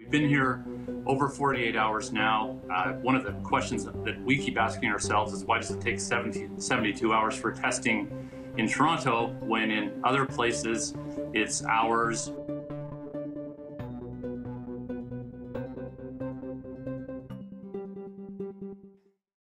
we've been here over 48 hours now. One of the questions that we keep asking ourselves is, why does it take 72 hours for testing in Toronto when in other places it's hours?